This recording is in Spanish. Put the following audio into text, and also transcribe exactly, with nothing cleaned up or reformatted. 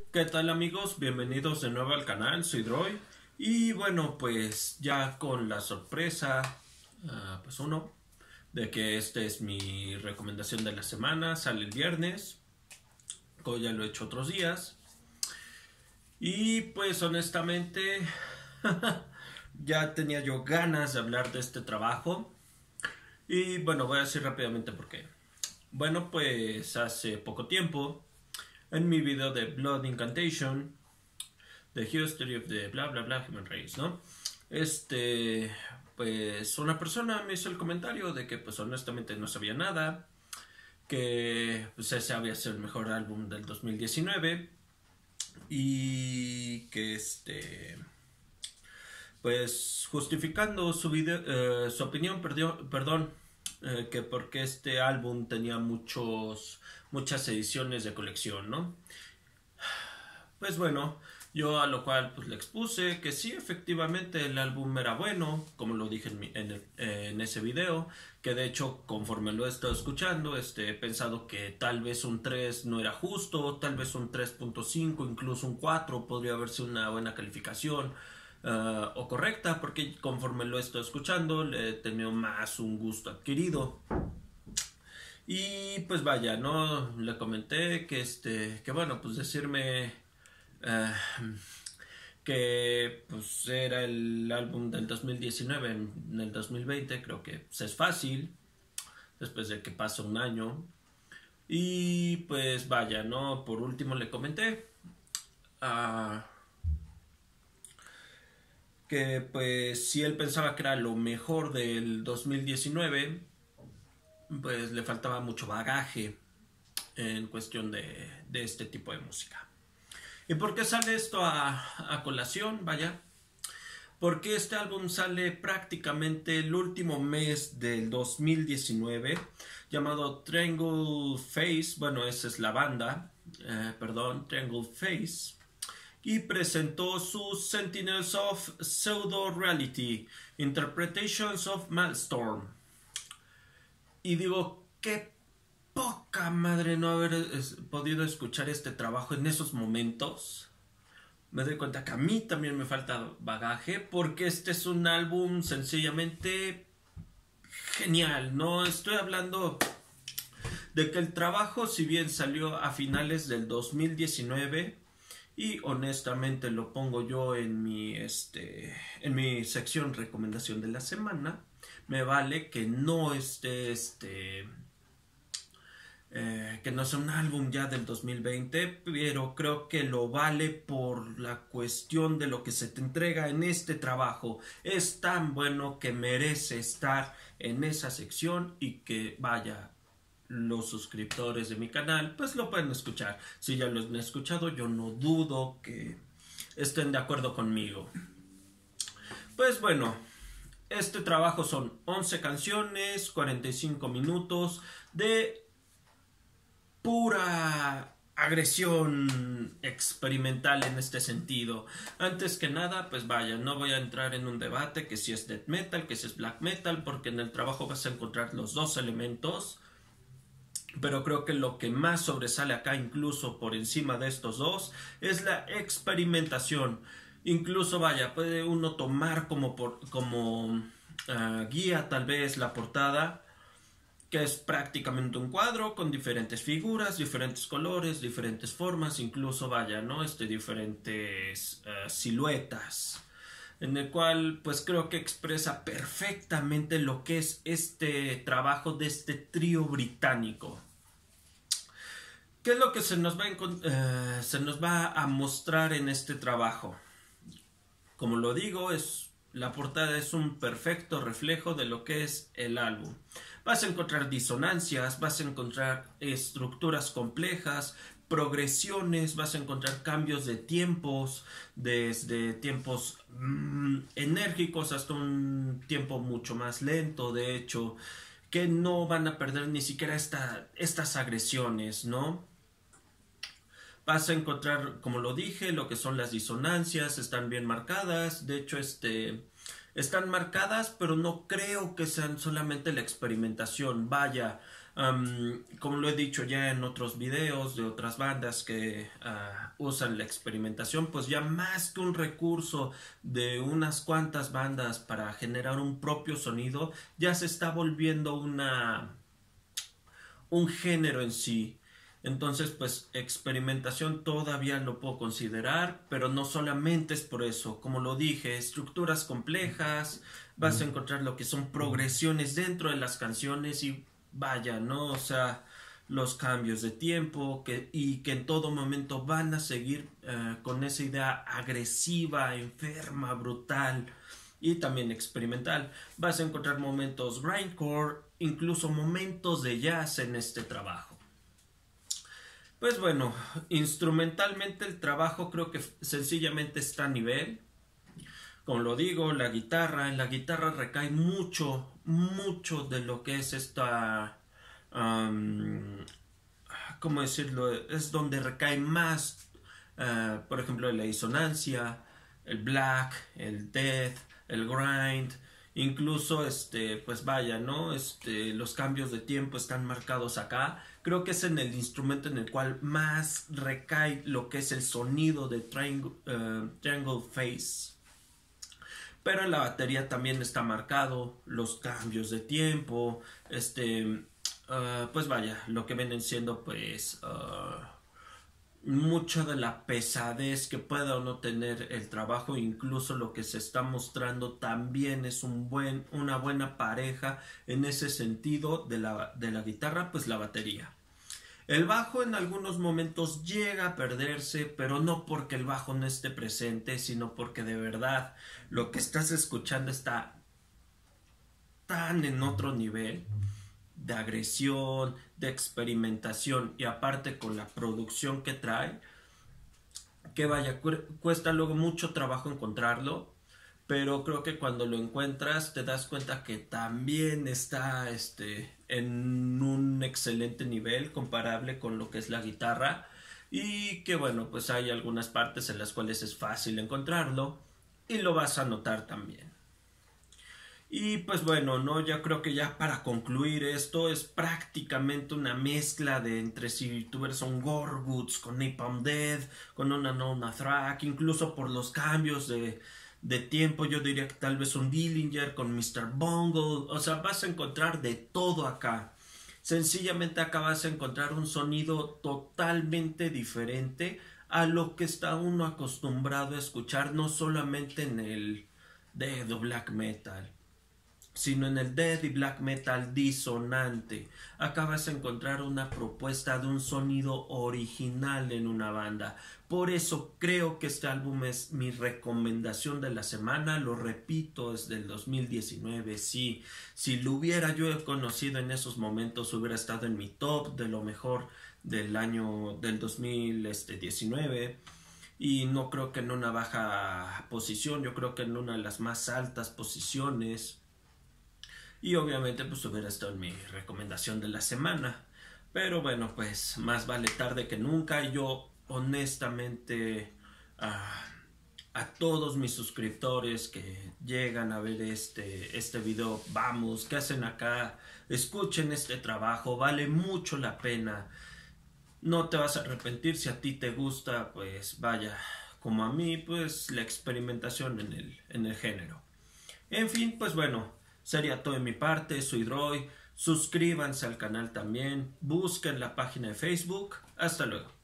¿Qué tal amigos? Bienvenidos de nuevo al canal, soy Droy. Y bueno, pues ya con la sorpresa, uh, pues uno, de que esta es mi recomendación de la semana, sale el viernes, como ya lo he hecho otros días. Y pues honestamente, ya tenía yo ganas de hablar de este trabajo. Y bueno, voy a decir rápidamente por qué. Bueno, pues hace poco tiempo, en mi video de Blood Incantation, The History of the bla bla bla Human Race, ¿no? Este, pues una persona me hizo el comentario de que pues honestamente no sabía nada, que pues ese había sido el mejor álbum del dos mil diecinueve y que este, pues justificando su video, eh, su opinión, perdió, perdón, eh, que porque este álbum tenía muchos, muchas ediciones de colección, ¿no? Pues bueno, yo a lo cual pues le expuse que sí, efectivamente el álbum era bueno, como lo dije en, mi, en, el, eh, en ese video, que de hecho conforme lo he estado escuchando, este, he pensado que tal vez un tres no era justo, tal vez un tres punto cinco, incluso un cuatro podría haber sido una buena calificación uh, o correcta, porque conforme lo he estado escuchando le he tenido más un gusto adquirido. Y pues vaya, ¿no? Le comenté que este, que bueno, pues decirme Uh, que pues era el álbum del dos mil diecinueve en, en el dos mil veinte, creo que pues, es fácil después de que pasa un año. Y pues vaya, no, por último le comenté uh, que pues si él pensaba que era lo mejor del dos mil diecinueve, pues le faltaba mucho bagaje en cuestión de, de este tipo de música. ¿Y por qué sale esto a, a colación? Vaya, porque este álbum sale prácticamente el último mes del dos mil diecinueve, llamado Triangle Face, bueno, esa es la banda, eh, perdón, Triangle Face, y presentó sus Sentinels of Pseudo Reality, Interpretations of Maelstrom. Y digo, qué poca madre no haber es, podido escuchar este trabajo en esos momentos. Me doy cuenta que a mí también me falta bagaje, porque este es un álbum sencillamente genial. No estoy hablando de que el trabajo, si bien salió a finales del dos mil diecinueve, y honestamente lo pongo yo en mi este en mi sección recomendación de la semana, me vale que no esté este Eh, que no es un álbum ya del dos mil veinte, pero creo que lo vale por la cuestión de lo que se te entrega en este trabajo. Es tan bueno que merece estar en esa sección y que vaya, los suscriptores de mi canal pues lo pueden escuchar. Si ya lo han escuchado, yo no dudo que estén de acuerdo conmigo. Pues bueno, este trabajo son once canciones, cuarenta y cinco minutos de pura agresión experimental en este sentido. Antes que nada, pues vaya, no voy a entrar en un debate que si es death metal, que si es black metal, porque en el trabajo vas a encontrar los dos elementos, pero creo que lo que más sobresale acá, incluso por encima de estos dos, es la experimentación. Incluso vaya, puede uno tomar como, por, como uh, guía tal vez la portada, que es prácticamente un cuadro con diferentes figuras, diferentes colores, diferentes formas, incluso vaya, ¿no? Este, diferentes uh, siluetas, en el cual pues creo que expresa perfectamente lo que es este trabajo de este trío británico. ¿Qué es lo que se nos va a, uh, se nos va a mostrar en este trabajo? Como lo digo, es, la portada es un perfecto reflejo de lo que es el álbum. Vas a encontrar disonancias, vas a encontrar estructuras complejas, progresiones, vas a encontrar cambios de tiempos, desde tiempos mmm, enérgicos hasta un tiempo mucho más lento, de hecho, que no van a perder ni siquiera esta, estas agresiones, ¿no? Vas a encontrar, como lo dije, lo que son las disonancias, están bien marcadas, de hecho, este... están marcadas, pero no creo que sean solamente la experimentación. Vaya, Um, como lo he dicho ya en otros videos de otras bandas que uh, usan la experimentación, pues ya más que un recurso de unas cuantas bandas para generar un propio sonido, ya se está volviendo una un género en sí. Entonces, pues experimentación todavía lo puedo considerar, pero no solamente es por eso. Como lo dije, estructuras complejas, vas a encontrar lo que son progresiones dentro de las canciones y vaya, ¿no? O sea, los cambios de tiempo que, y que en todo momento van a seguir uh, con esa idea agresiva, enferma, brutal y también experimental. Vas a encontrar momentos grindcore, incluso momentos de jazz en este trabajo. Pues bueno, instrumentalmente el trabajo creo que sencillamente está a nivel. Como lo digo, la guitarra, en la guitarra recae mucho, mucho de lo que es esta... Um, ¿Cómo decirlo? Es donde recae más, uh, por ejemplo, la disonancia, el black, el death, el grind, incluso este pues vaya, ¿no? Este los cambios de tiempo están marcados acá. Creo que es en el instrumento en el cual más recae lo que es el sonido de triangle, uh, triangle phase. Pero en la batería también está marcado los cambios de tiempo, este uh, pues vaya, lo que vienen siendo pues uh, mucha de la pesadez que pueda o no tener el trabajo, incluso lo que se está mostrando también es un buen, una buena pareja en ese sentido de la, de la guitarra, pues la batería. El bajo en algunos momentos llega a perderse, pero no porque el bajo no esté presente, sino porque de verdad lo que estás escuchando está tan en otro nivel de agresión, de experimentación y aparte con la producción que trae, que vaya, cu cuesta luego mucho trabajo encontrarlo, pero creo que cuando lo encuentras te das cuenta que también está este, en un excelente nivel comparable con lo que es la guitarra y que bueno, pues hay algunas partes en las cuales es fácil encontrarlo y lo vas a notar también. Y pues bueno, no, ya creo que ya para concluir esto es prácticamente una mezcla de entre si tuvieras un Gorguts con Napalm Death, con una Nona Track, incluso por los cambios de, de tiempo yo diría que tal vez un Dillinger con mister Bungle, o sea, vas a encontrar de todo acá. Sencillamente acá vas a encontrar un sonido totalmente diferente a lo que está uno acostumbrado a escuchar, no solamente en el death o black metal, sino en el death y black metal disonante. Acá vas a encontrar una propuesta de un sonido original en una banda. Por eso creo que este álbum es mi recomendación de la semana. Lo repito, es del dos mil diecinueve. Sí, si lo hubiera yo conocido en esos momentos, hubiera estado en mi top de lo mejor del año del dos mil diecinueve. Y no creo que en una baja posición, yo creo que en una de las más altas posiciones. Y obviamente pues hubiera estado en mi recomendación de la semana. Pero bueno, pues más vale tarde que nunca. Y yo honestamente uh, a todos mis suscriptores que llegan a ver este, este video, vamos, ¿qué hacen acá? Escuchen este trabajo, vale mucho la pena. No te vas a arrepentir si a ti te gusta, pues vaya, como a mí, pues la experimentación en el, en el género. En fin, pues bueno, sería todo de mi parte. Soy Droid. Suscríbanse al canal también. Busquen la página de Facebook. Hasta luego.